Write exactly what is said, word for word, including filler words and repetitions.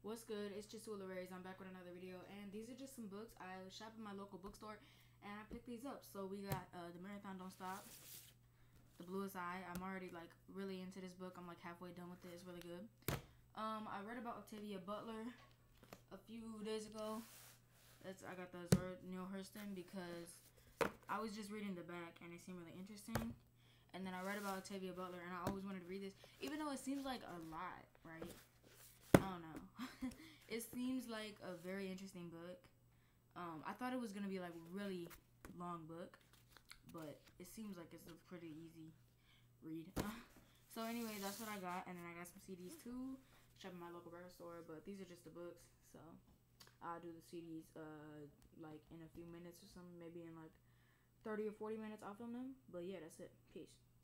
What's good? It's Jasul. I'm back with another video, and these are just some books. I shop at my local bookstore, and I picked these up. So we got uh, The Marathon Don't Stop, The Bluest Eye. I'm already like really into this book. I'm like halfway done with it. It's really good. Um, I read about Octavia Butler a few days ago. That's I got the Neil Hurston because I was just reading the back and it seemed really interesting. And then I read about Octavia Butler, and I always wanted to read this, even though it seems like a lot, right? I don't know. It seems like a very interesting book. Um, I thought it was gonna be like a really long book, but it seems like it's a pretty easy read. So anyway, that's what I got, and then I got some C Ds too. Shop at my local record store, but these are just the books. So I'll do the C Ds uh like in a few minutes or something, maybe in like thirty or forty minutes. I'll film them. But yeah, that's it. Peace.